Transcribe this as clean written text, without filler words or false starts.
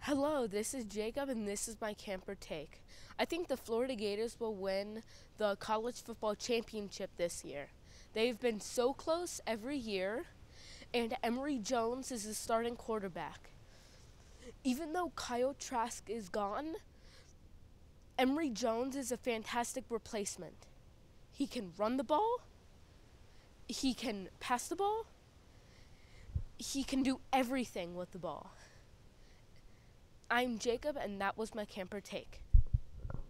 Hello, this is Jacob, and this is my camper take. I think the Florida Gators will win the college football championship this year. They've been so close every year, and Emory Jones is the starting quarterback. Even though Kyle Trask is gone, Emory Jones is a fantastic replacement. He can run the ball, he can pass the ball, he can do everything with the ball. I'm Jacob, and that was my camper take.